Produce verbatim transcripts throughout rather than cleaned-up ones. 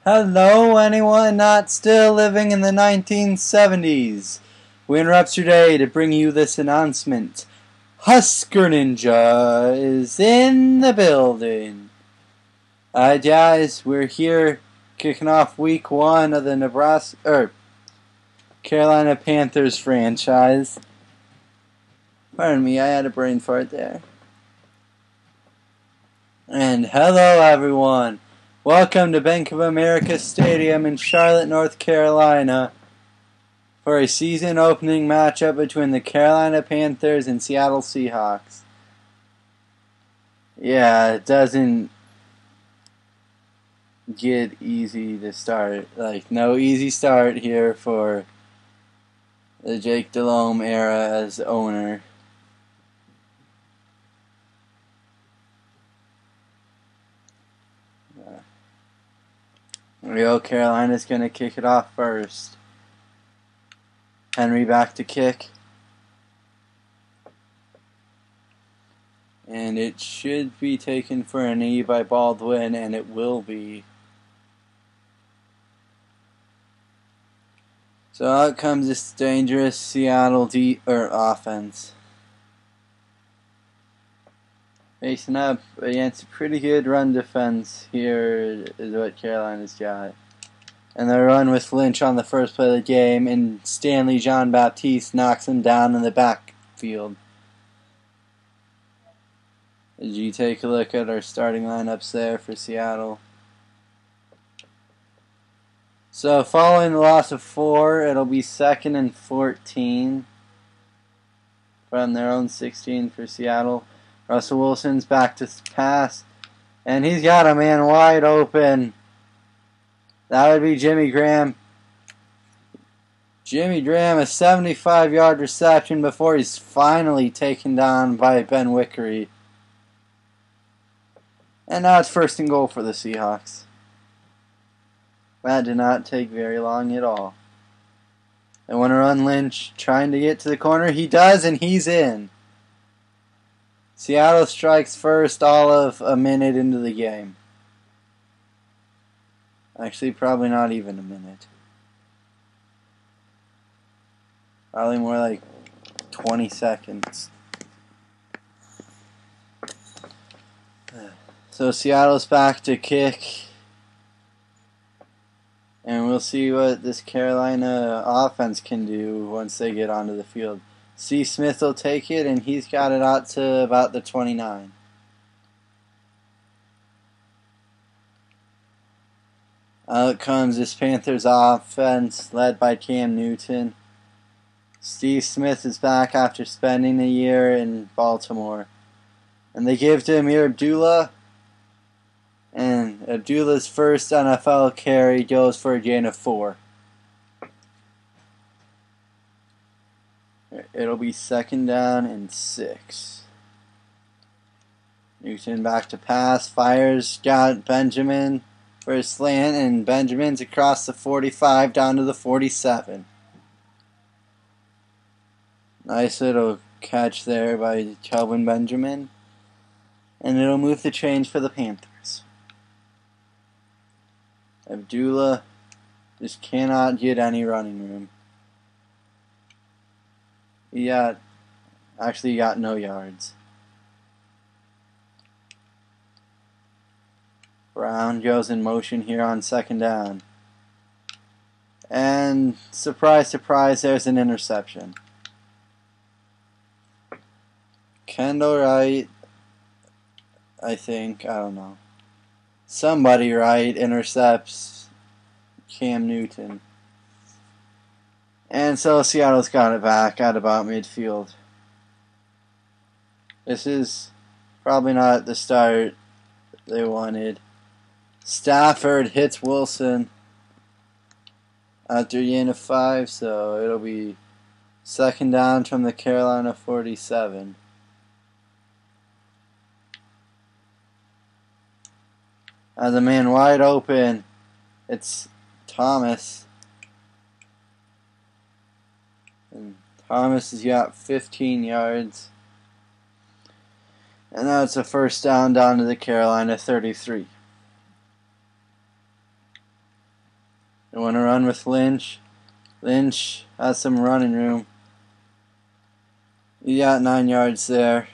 Hello, anyone not still living in the nineteen seventies. We interrupt your day to bring you this announcement. Husker Ninja is in the building. Alright, guys, we're here kicking off week one of the Nebraska, er, Carolina Panthers franchise. Pardon me, I had a brain fart there. And hello, everyone. Welcome to Bank of America Stadium in Charlotte, North Carolina for a season opening matchup between the Carolina Panthers and Seattle Seahawks. Yeah, it doesn't get easy to start. Like, no easy start here for the Jake Delhomme era as owner. There we go. Carolina's going to kick it off first. Henry back to kick. And it should be taken for a knee by Baldwin, and it will be. So out comes this dangerous Seattle D or offense. Facing up against a pretty good run defense here is what Carolina's got. And they run with Lynch on the first play of the game, and Stanley Jean-Baptiste knocks him down in the backfield. Did you take a look at our starting lineups there for Seattle? So following the loss of four, it'll be second and fourteen from their own sixteen for Seattle. Russell Wilson's back to pass, and he's got a man wide open. That would be Jimmy Graham. Jimmy Graham, a seventy-five yard reception before he's finally taken down by Ben Wickery. And now it's first and goal for the Seahawks. That did not take very long at all. They want to run Lynch, trying to get to the corner. He does, and he's in. Seattle strikes first all of a minute into the game. Actually, probably not even a minute. Probably more like twenty seconds. So Seattle's back to kick. And we'll see what this Carolina offense can do once they get onto the field. C. Smith will take it, and he's got it out to about the twenty-nine. Out comes this Panthers offense led by Cam Newton. Steve Smith is back after spending a year in Baltimore. And they give to Amir Abdullah. And Abdullah's first N F L carry goes for a gain of four. It'll be second down and six. Newton back to pass. Fires. Got Benjamin for a slant. And Benjamin's across the forty-five down to the forty-seven. Nice little catch there by Kelvin Benjamin. And it'll move the change for the Panthers. Abdullah just cannot get any running room. He got, actually he got no yards. Brown goes in motion here on second down. And surprise, surprise, there's an interception. Kendall Wright, I think, I don't know. Somebody Wright intercepts Cam Newton. And so Seattle's got it back at about midfield. This is probably not the start they wanted. Stafford hits Wilson after a gain of five, so it'll be second down from the Carolina forty-seven. As a man wide open, it's Thomas. And Thomas has got fifteen yards. And now it's a first down down to the Carolina thirty-three. They want to run with Lynch. Lynch has some running room. He got nine yards there.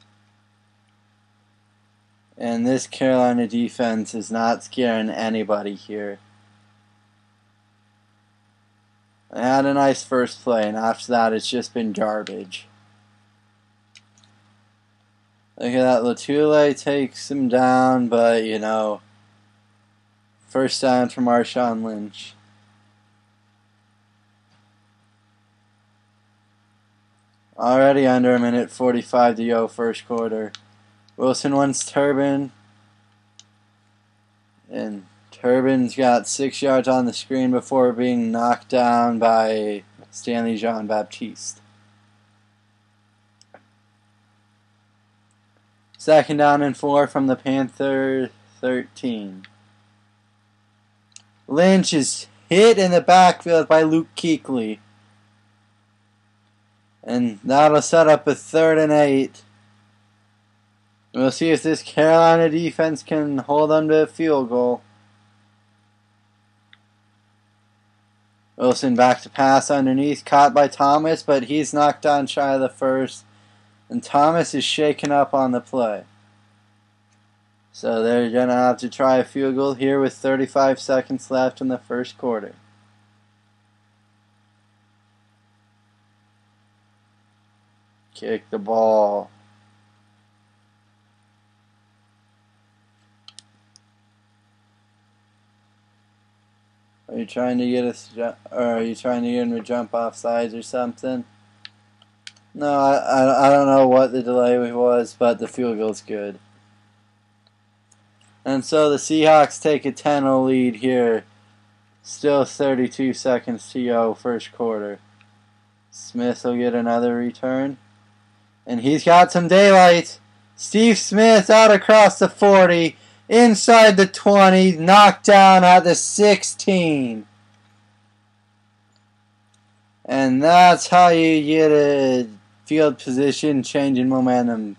And this Carolina defense is not scaring anybody here. I had a nice first play, and after that it's just been garbage. Look at that, Latule takes him down, but you know, first down for Marshawn Lynch. Already under a minute forty-five to go first quarter. Wilson wants Turbin. And Turbin's got six yards on the screen before being knocked down by Stanley Jean-Baptiste. Second down and four from the Panther thirteen. Lynch is hit in the backfield by Luke Kuechly. And that'll set up a third and eight. We'll see if this Carolina defense can hold them to a field goal. Wilson back to pass underneath, caught by Thomas, but he's knocked down shy of the first. And Thomas is shaken up on the play. So they're going to have to try a field goal here with thirty-five seconds left in the first quarter. Kick the ball. Are you trying to get us, or are you trying to get him to jump off sides or something? No, I, I, I don't know what the delay was, but the field goal's good. And so the Seahawks take a ten oh lead here. Still thirty-two seconds to go, first quarter. Smith will get another return. And he's got some daylight. Steve Smith out across the forty. Inside the twenty. Knocked down at the sixteen. And that's how you get a field position change in momentum.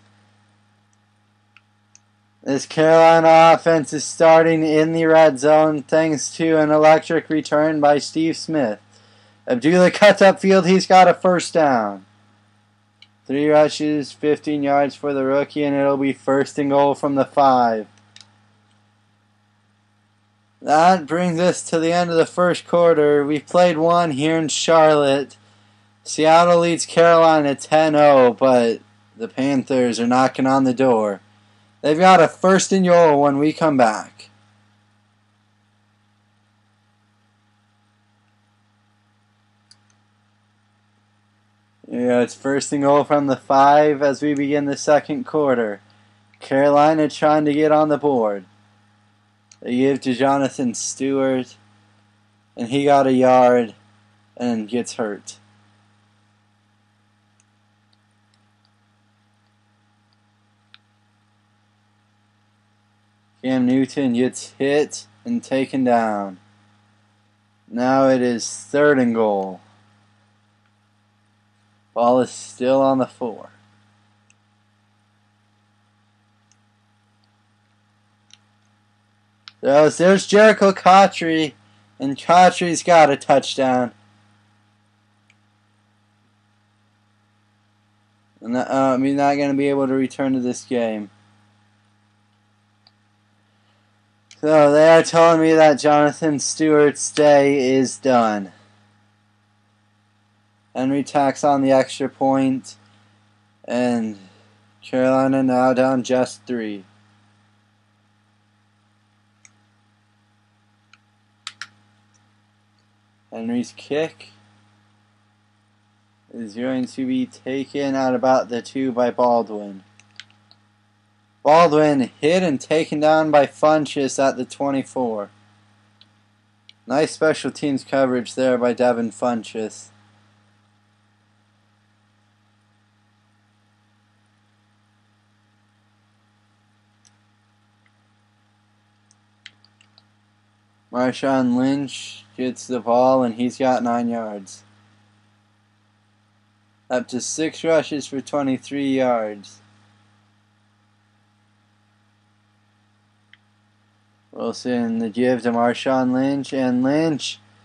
This Carolina offense is starting in the red zone thanks to an electric return by Steve Smith. Abdullah cuts upfield. He's got a first down. Three rushes, fifteen yards for the rookie, and it'll be first and goal from the five. That brings us to the end of the first quarter. We've played one here in Charlotte. Seattle leads Carolina ten oh, but the Panthers are knocking on the door. They've got a first and goal when we come back. Yeah, it's first and goal from the five as we begin the second quarter. Carolina trying to get on the board. They give to Jonathan Stewart, and he got a yard and gets hurt. Cam Newton gets hit and taken down. Now it is third and goal. Ball is still on the four. There's, there's Jericho Cotchery, and Cotchery's got a touchdown. And uh, I mean, not going to be able to return to this game. So they are telling me that Jonathan Stewart's day is done. Henry tacks on the extra point, and Carolina now down just three. Henry's kick is going to be taken at about the two by Baldwin. Baldwin hit and taken down by Funchess at the twenty-four. Nice special teams coverage there by Devin Funchess. Marshawn Lynch gets the ball and he's got nine yards. Up to six rushes for twenty-three yards. Wilson the give to Marshawn Lynch, and Lynch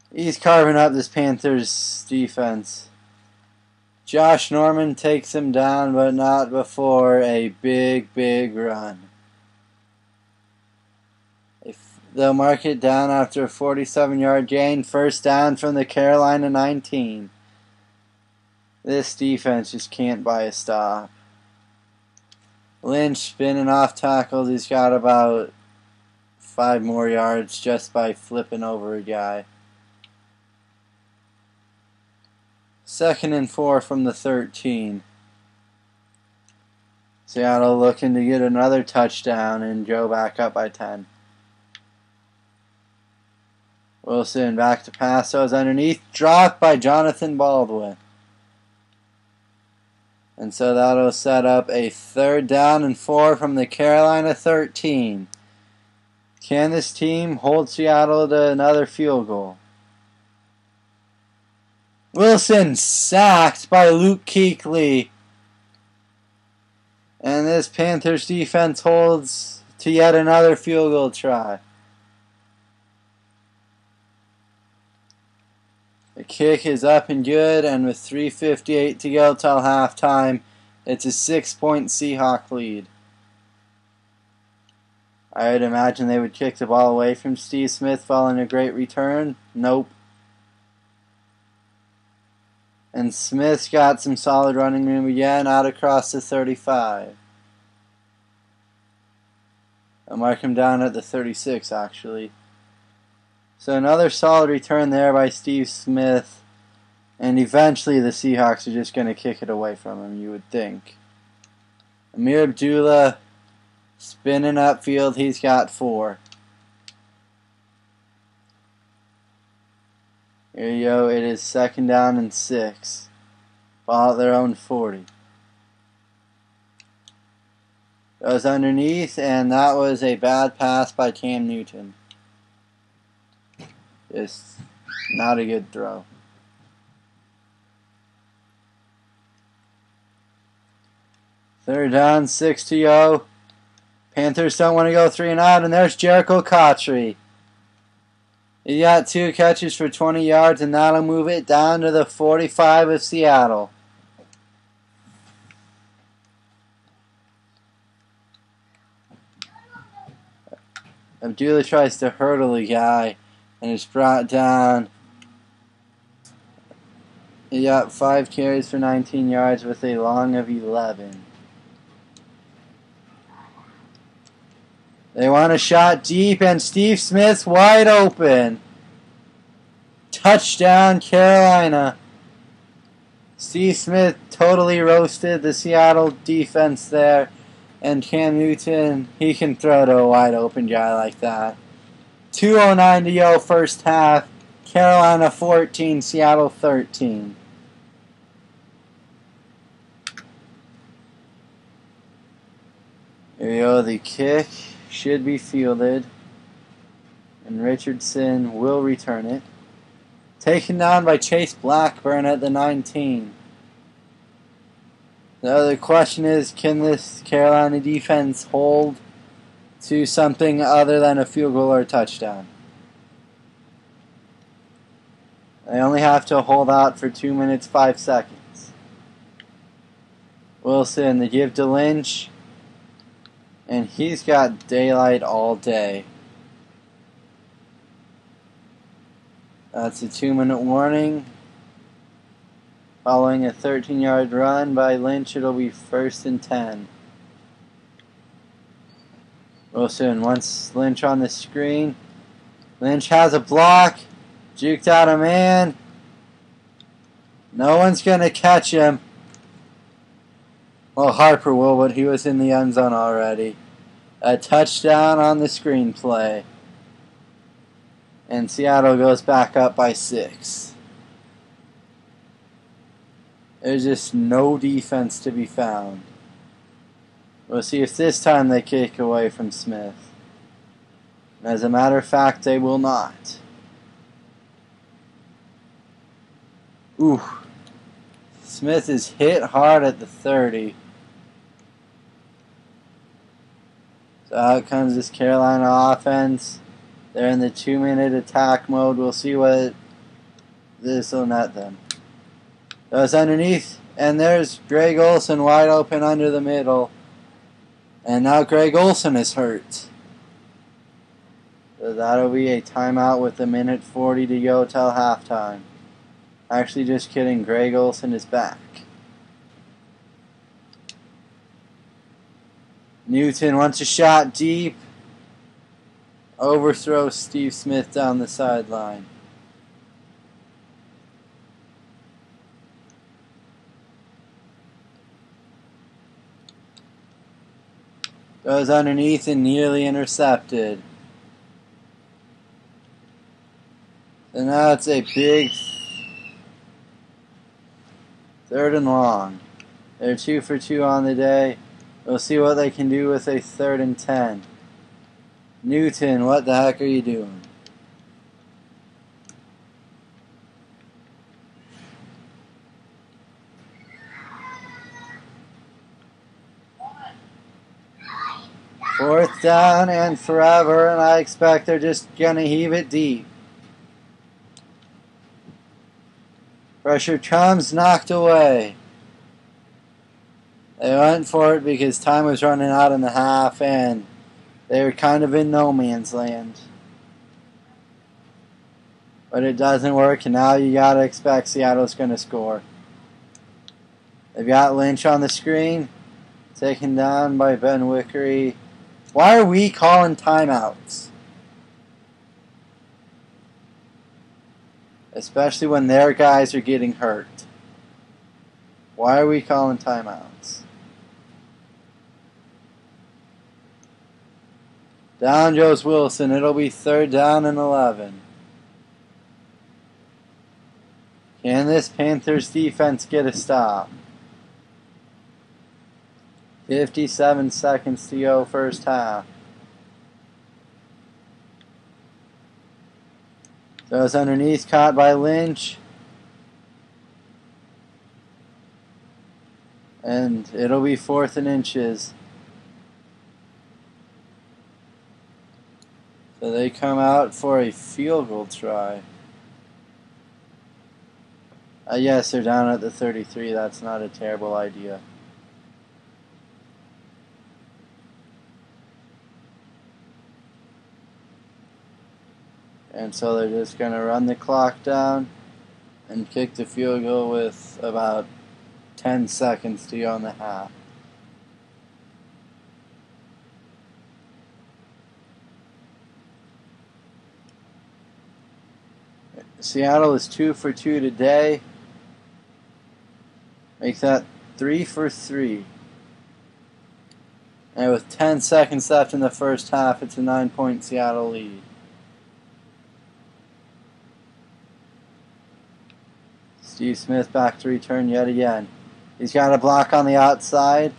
He's carving up this Panthers defense. Josh Norman takes him down, but not before a big, big run. They'll mark it down after a forty-seven yard gain. First down from the Carolina nineteen. This defense just can't buy a stop. Lynch spinning off tackles. He's got about five more yards just by flipping over a guy. Second and four from the thirteen. Seattle looking to get another touchdown and go back up by ten. Wilson back to pass. Those underneath. Dropped by Jonathan Baldwin. And so that'll set up a third down and four from the Carolina thirteen. Can this team hold Seattle to another field goal? Wilson sacked by Luke Kuechly. And this Panthers defense holds to yet another field goal try. The kick is up and good, and with three fifty-eight to go till halftime, it's a six-point Seahawk lead. I would imagine they would kick the ball away from Steve Smith following a great return. Nope. And Smith's got some solid running room again, out across the thirty-five. I'll mark him down at the thirty-six, actually. So another solid return there by Steve Smith. And eventually the Seahawks are just going to kick it away from him, you would think. Amir Abdullah spinning upfield. He's got four. Here you go. It is second down and six. Ball at their own forty. Goes underneath, and that was a bad pass by Cam Newton. Just not a good throw. Third down, six to go. Panthers don't want to go three and out, and there's Jericho Cotchery. He got two catches for twenty yards, and that'll move it down to the forty-five of Seattle. Abdullah tries to hurdle a guy, and it's brought down. He got five carries for nineteen yards with a long of eleven. They want a shot deep, and Steve Smith's wide open. Touchdown, Carolina. Steve Smith totally roasted the Seattle defense there. And Cam Newton, he can throw to a wide open guy like that. two oh nine to go first half. Carolina fourteen, Seattle thirteen. Here you go, the kick should be fielded. And Richardson will return it. Taken down by Chase Blackburn at the nineteen. The other question is, can this Carolina defense hold to something other than a field goal or a touchdown? They only have to hold out for two minutes, five seconds. Wilson, they give to Lynch. And he's got daylight all day. That's a two-minute warning. Following a thirteen yard run by Lynch, it'll be first and ten. Wilson wants Lynch on the screen. Lynch has a block. Juked out a man. No one's going to catch him. Well, Harper will, but he was in the end zone already. A touchdown on the screenplay. And Seattle goes back up by six. There's just no defense to be found. We'll see if this time they kick away from Smith. As a matter of fact, they will not. Ooh. Smith is hit hard at the thirty. So out comes this Carolina offense. They're in the two minute attack mode. We'll see what This will net them. Goes underneath, and there's Greg Olsen wide open under the middle. And now Greg Olsen is hurt. So that'll be a timeout with a minute forty to go till halftime. Actually, just kidding. Greg Olsen is back. Newton wants a shot deep. Overthrows Steve Smith down the sideline. Goes underneath and nearly intercepted. So now it's a big third and long. They're two for two on the day. We'll see what they can do with a third and ten. Newton, what the heck are you doing? Fourth down and forever, and I expect they're just going to heave it deep. Pressure comes, knocked away. They went for it because time was running out in the half, and they were kind of in no man's land. But it doesn't work, and now you got to expect Seattle's going to score. They've got Lynch on the screen, taken down by Ben Wickery. Why are we calling timeouts? Especially when their guys are getting hurt. Why are we calling timeouts? Down goes Wilson. It'll be third down and eleven. Can this Panthers defense get a stop? fifty-seven seconds to go first half. Goes underneath, caught by Lynch. And it'll be fourth and inches. So they come out for a field goal try. Uh, yes, they're down at the thirty-three. That's not a terrible idea. And so they're just going to run the clock down and kick the field goal with about ten seconds to go in the half. Seattle is two for two today. Make that three for three. And with ten seconds left in the first half, it's a nine-point Seattle lead. Steve Smith back to return yet again. He's got a block on the outside.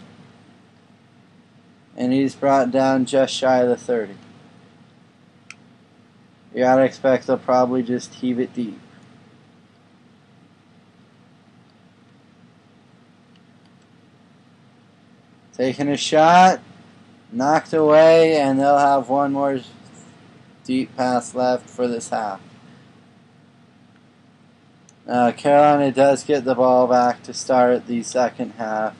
And he's brought down just shy of the thirty. You gotta expect they'll probably just heave it deep. Taking a shot. Knocked away, and they'll have one more deep pass left for this half. Uh, Carolina does get the ball back to start the second half.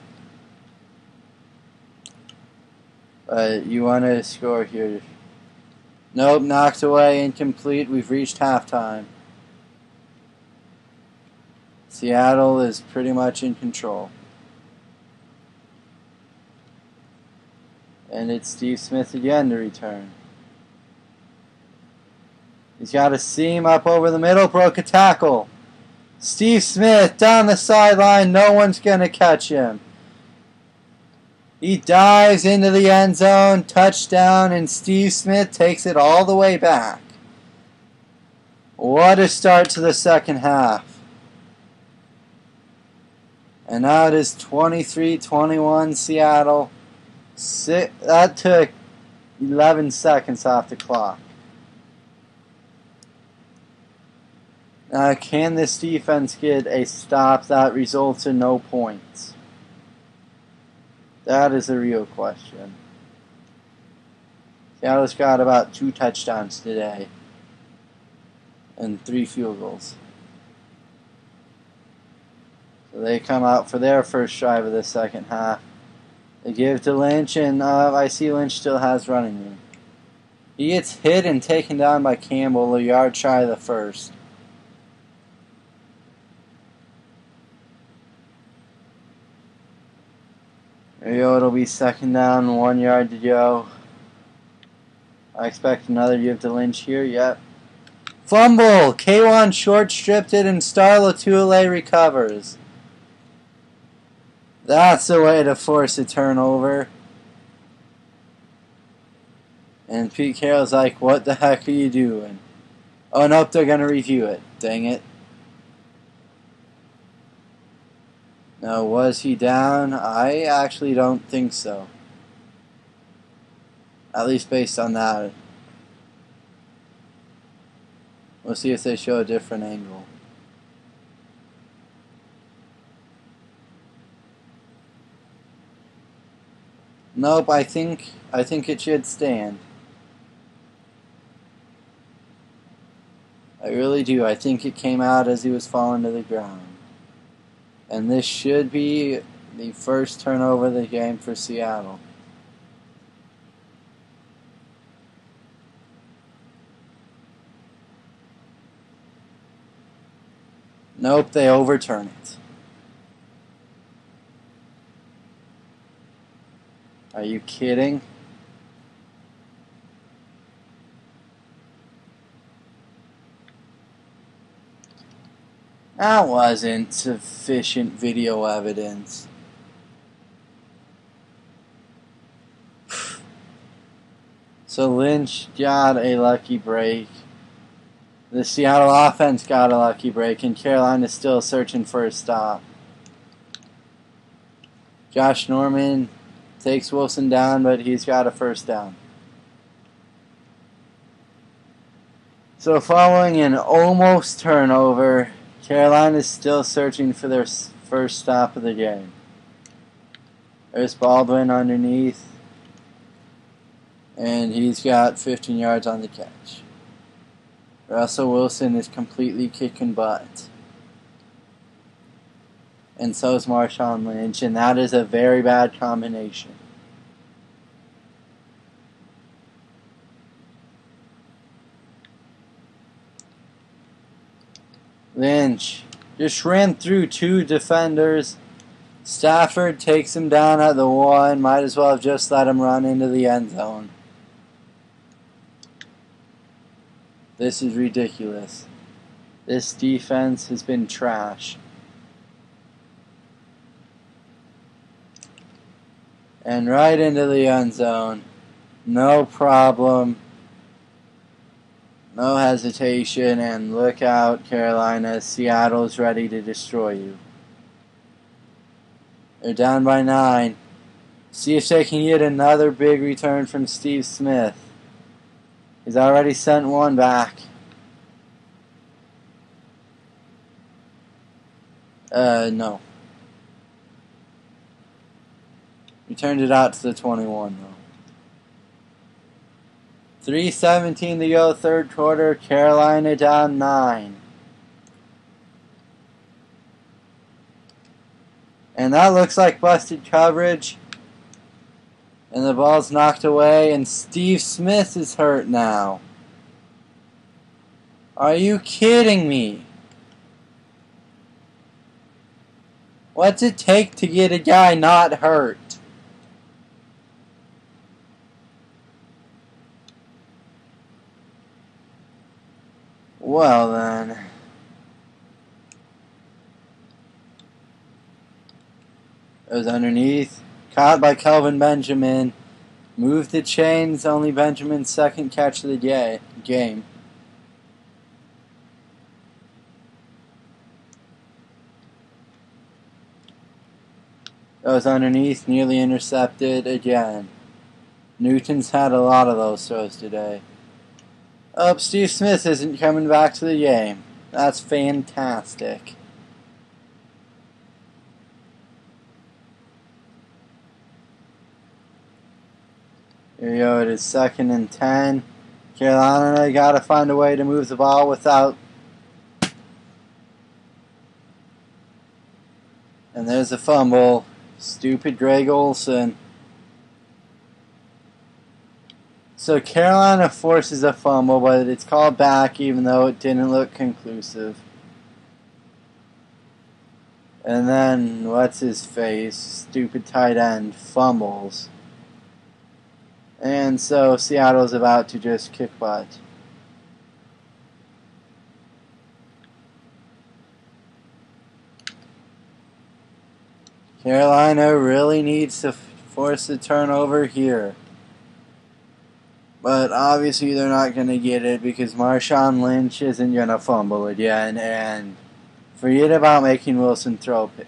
But you want to score here. Nope, knocked away, incomplete. We've reached halftime. Seattle is pretty much in control. And it's Steve Smith again to return. He's got a seam up over the middle, broke a tackle. Steve Smith down the sideline, no one's going to catch him. He dives into the end zone, touchdown, and Steve Smith takes it all the way back. What a start to the second half. And now it is twenty-three twenty-one Seattle. Six, that took eleven seconds off the clock. Now, can this defense get a stop that results in no points? That is the real question. Seattle's got about two touchdowns today and three field goals. They come out for their first drive of the second half. They give to Lynch, and uh, I see Lynch still has running room. He gets hit and taken down by Campbell, a yard shy of the first. There you go, it'll be second down, one yard to go. I expect another give to Lynch here, yep. Fumble! K one short stripped it, and Star Lotulelei recovers. That's the way to force a turnover. And Pete Carroll's like, what the heck are you doing? Oh, nope, they're going to review it. Dang it. Now, was he down? I actually don't think so. At least based on that. We'll see if they show a different angle. Nope, I think I think it should stand. I really do. I think it came out as he was falling to the ground. And this should be the first turnover of the game for Seattle. Nope, they overturn it. Are you kidding? That wasn't sufficient video evidence. So Lynch got a lucky break. The Seattle offense got a lucky break, and Carolina's still searching for a stop. Josh Norman takes Wilson down, but he's got a first down. So following an almost turnover, Carolina's still searching for their first stop of the game. There's Baldwin underneath, and he's got fifteen yards on the catch. Russell Wilson is completely kicking butt. And so is Marshawn Lynch, and that is a very bad combination. Lynch just ran through two defenders. Stafford takes him down at the one. Might as well have just let him run into the end zone. This is ridiculous. This defense has been trash. And right into the end zone. No problem. No hesitation. And look out, Carolina. Seattle's ready to destroy you. They're down by nine. See if they can get another big return from Steve Smith. He's already sent one back. Uh, no. He turned it out to the twenty-one, though. three seventeen to go, third quarter. Carolina down nine. And that looks like busted coverage. And the ball's knocked away, and Steve Smith is hurt now. Are you kidding me? What's it take to get a guy not hurt? Well then. It was underneath. Caught by Kelvin Benjamin. Moved the chains. Only Benjamin's second catch of the ga- game. It was underneath. Nearly intercepted again. Newton's had a lot of those throws today. Oh, Steve Smith isn't coming back to the game. That's fantastic. Here you go, it is second and ten. Carolina got to find a way to move the ball without And there's a fumble. Stupid Greg Olsen. So Carolina forces a fumble, but it's called back even though it didn't look conclusive. And then, what's his face? Stupid tight end fumbles. And so Seattle's about to just kick butt. Carolina really needs to force a turnover here. But obviously they're not going to get it because Marshawn Lynch isn't going to fumble again. And forget about making Wilson throw a pick.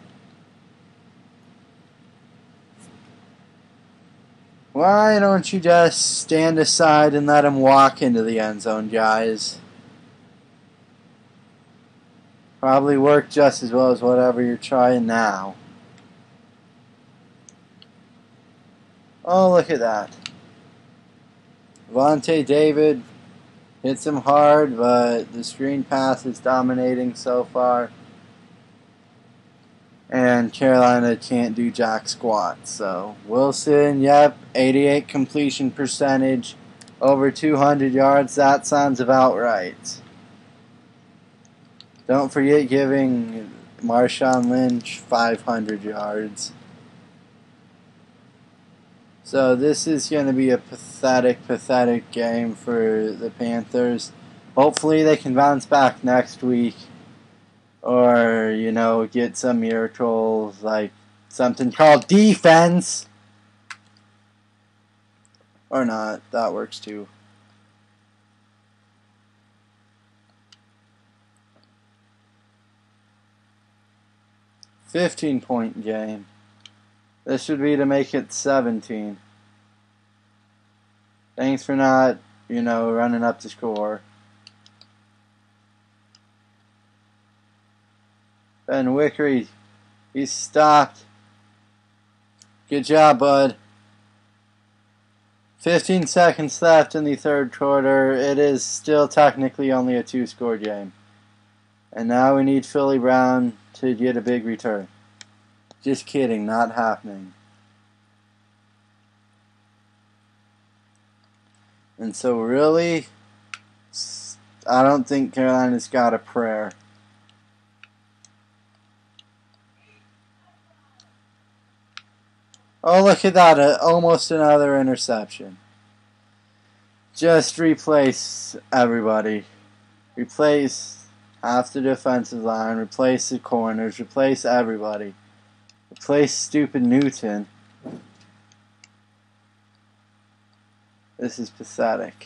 Why don't you just stand aside and let him walk into the end zone, guys? Probably work just as well as whatever you're trying now. Oh, look at that. Vontae David hits him hard, but the screen pass is dominating so far. And Carolina can't do jack squat. So Wilson, yep, eighty-eight completion percentage, over two hundred yards. That sounds about right. Don't forget giving Marshawn Lynch five hundred yards. So this is going to be a pathetic, pathetic game for the Panthers. Hopefully they can bounce back next week. Or, you know, get some miracles like something called defense. Or not. That works too. fifteen point game. This should be to make it seventeen. Thanks for not, you know, running up the score. Ben Wickery, he's stopped. Good job, bud. fifteen seconds left in the third quarter. It is still technically only a two-score game. And now we need Philly Brown to get a big return. Just kidding, not happening. And so really, I don't think Carolina's got a prayer. Oh, look at that, uh, almost another interception. Just replace everybody. Replace half the defensive line, replace the corners, replace everybody. Replace stupid Newton. This is pathetic.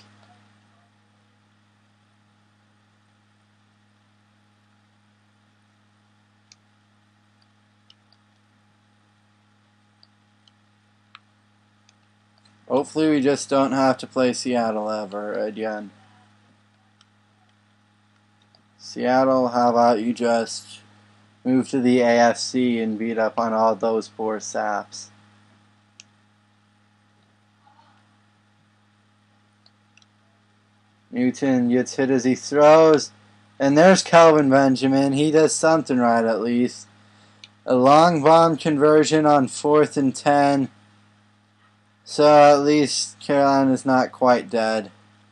Hopefully we just don't have to play Seattle ever again. Seattle, how about you just move to the A F C and beat up on all those poor saps. Newton gets hit as he throws. And there's Kelvin Benjamin. He does something right at least. A long bomb conversion on fourth and ten. So at least Carolina's not quite dead.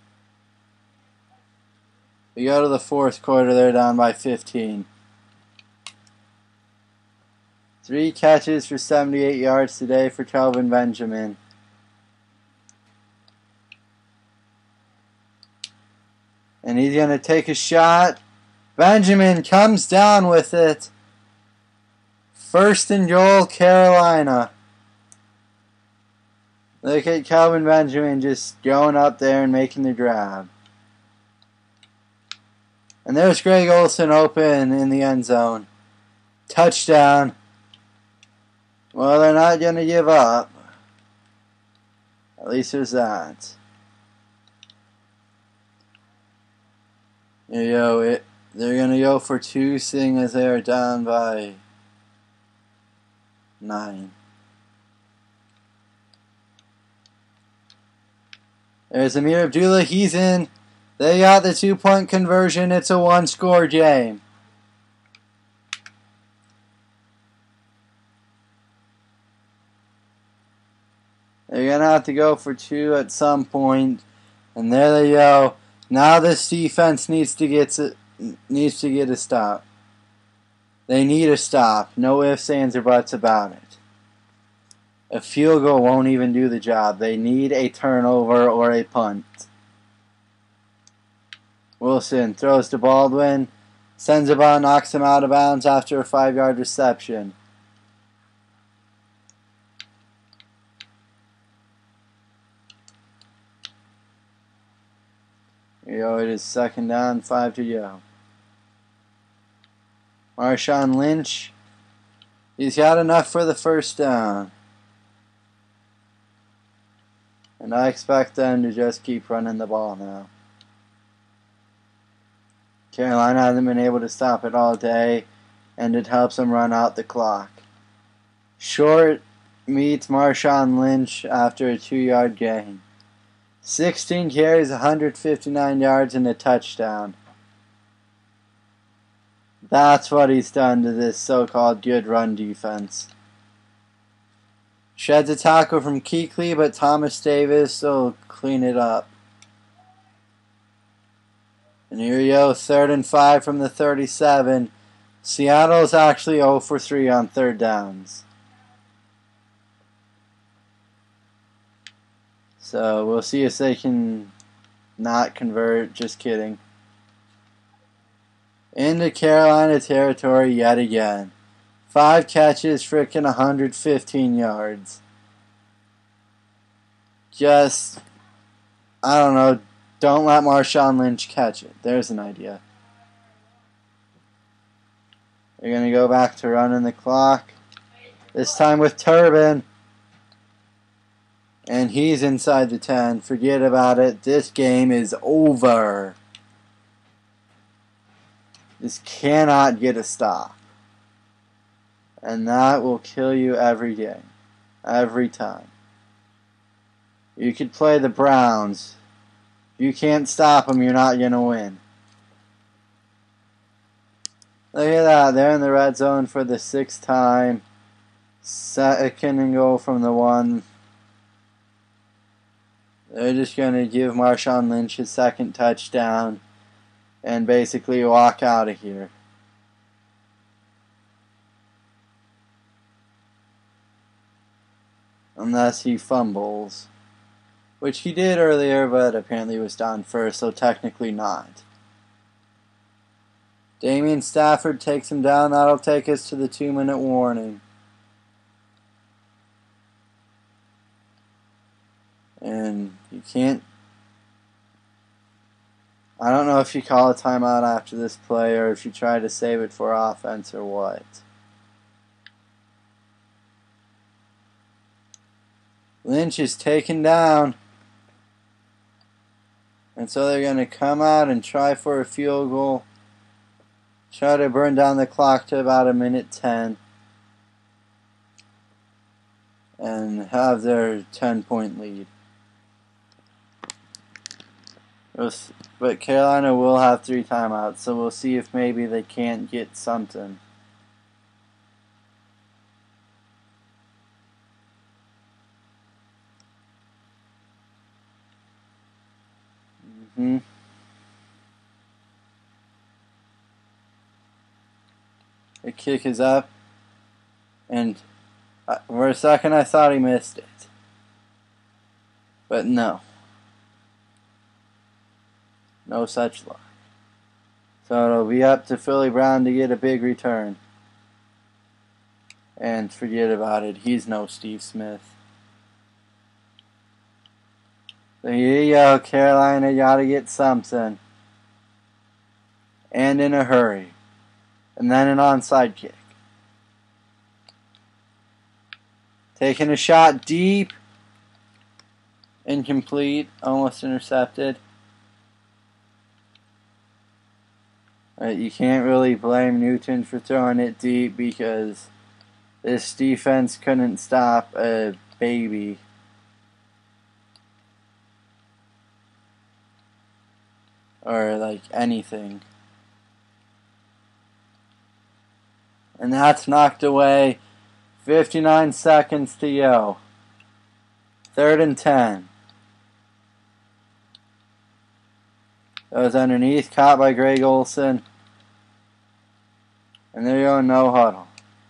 We go to the fourth quarter. They're down by fifteen. Three catches for seventy-eight yards today for Kelvin Benjamin. And he's going to take a shot. Benjamin comes down with it. First and goal, Carolina. Look at Kelvin Benjamin just going up there and making the grab. And there's Greg Olsen open in the end zone. Touchdown. Well, they're not going to give up. At least there's that. Yo, it, they're going to go for two, seeing as they are down by nine. There's Amir Abdullah. He's in. They got the two-point conversion. It's a one-score game. to have to go for two at some point. And there they go. Now this defense needs to get to, needs to get a stop. They need a stop. No ifs, ands, or buts about it. A field goal won't even do the job. They need a turnover or a punt. Wilson throws to Baldwin. Sends the ball, knocks him out of bounds after a five-yard reception. Here you go, it is second down, five to go. Marshawn Lynch, he's got enough for the first down. And I expect them to just keep running the ball now. Carolina hasn't been able to stop it all day, and it helps them run out the clock. Short meets Marshawn Lynch after a two-yard gain. sixteen carries, one hundred fifty-nine yards, and a touchdown. That's what he's done to this so-called good run defense. Sheds a tackle from Kuechly, but Thomas Davis will clean it up. And here you go, third and five from the thirty-seven. Seattle's actually zero for three on third downs. So we'll see if they can not convert. Just kidding. Into Carolina territory yet again. Five catches, frickin' one hundred fifteen yards. Just, I don't know, don't let Marshawn Lynch catch it. There's an idea. They're going to go back to running the clock. This time with Turbin. And he's inside the ten. Forget about it. This game is over. This cannot get a stop. And that will kill you every game. Every time. You could play the Browns. If you can't stop them, you're not going to win. Look at that. They're in the red zone for the sixth time. Second and goal from the one. They're just going to give Marshawn Lynch his second touchdown and basically walk out of here. Unless he fumbles. Which he did earlier, but apparently was down first, so technically not. Damian Stafford takes him down. That'll take us to the two-minute warning. And you can't... I don't know if you call a timeout after this play or if you try to save it for offense or what. Lynch is taken down. And so they're going to come out and try for a field goal. Try to burn down the clock to about a minute ten. And have their ten-point lead. But Carolina will have three timeouts, so we'll see if maybe they can't get something. Mm-hmm. The kick is up, and for a second I thought he missed it. But no. No such luck. So it'll be up to Philly Brown to get a big return. And forget about it. He's no Steve Smith. So here you go. Carolina got to get something. And in a hurry. And then an onside kick. Taking a shot deep. Incomplete. Almost intercepted. Uh, you can't really blame Newton for throwing it deep because this defense couldn't stop a baby. Or like anything. And that's knocked away. fifty-nine seconds to go. Third and ten. Goes underneath, caught by Greg Olsen. And there you go, no huddle.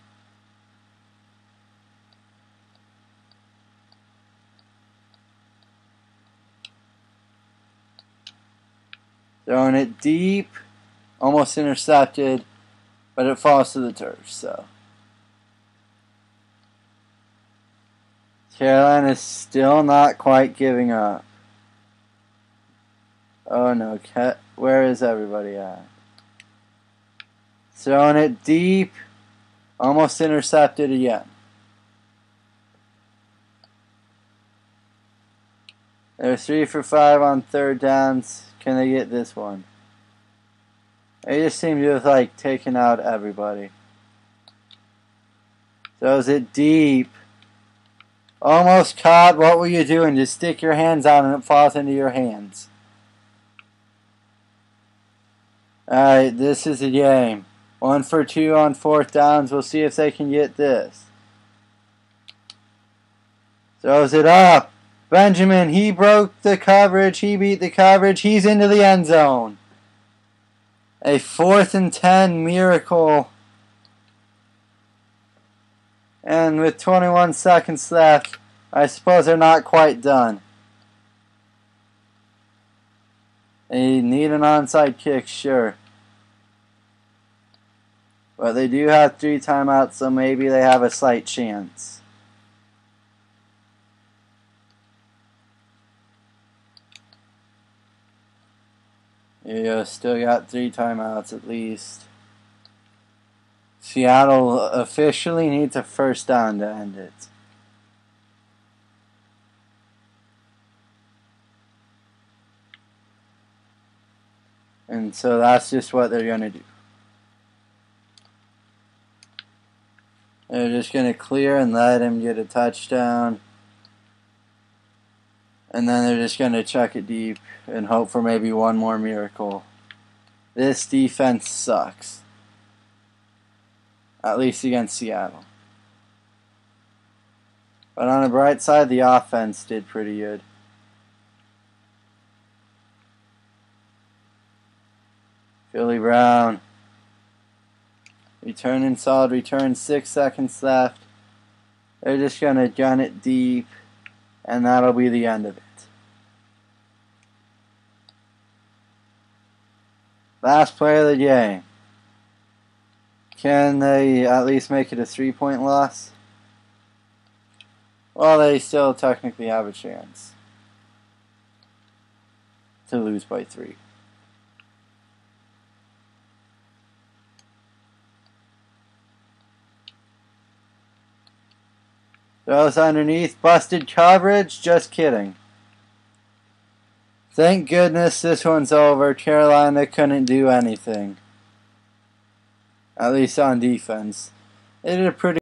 Throwing it deep, almost intercepted, but it falls to the turf, so. Carolina's still not quite giving up. Oh no, where is everybody at? Throwing it deep, almost intercepted again. They're three for five on third downs. Can they get this one? They just seem to have like taken out everybody. Throws it deep. Almost caught. What were you doing? Just stick your hands out and it falls into your hands. Alright, this is a game. One for two on fourth downs. We'll see if they can get this. Throws it up. Benjamin, he broke the coverage. He beat the coverage. He's into the end zone. A fourth and ten miracle. And with twenty-one seconds left, I suppose they're not quite done. They need an onside kick, sure. But they do have three timeouts, so maybe they have a slight chance. Yeah, still got three timeouts at least. Seattle officially needs a first down to end it. And so that's just what they're going to do. They're just going to clear and let him get a touchdown. And then they're just going to chuck it deep and hope for maybe one more miracle. This defense sucks. At least against Seattle. But on the bright side, the offense did pretty good. Philly Brown. Return in solid return. Six seconds left. They're just going to gun it deep. And that'll be the end of it. Last play of the game. Can they at least make it a three-point loss? Well, they still technically have a chance to lose by three. Throws underneath, busted coverage, just kidding. Thank goodness this one's over. Carolina couldn't do anything. At least on defense. They did a pretty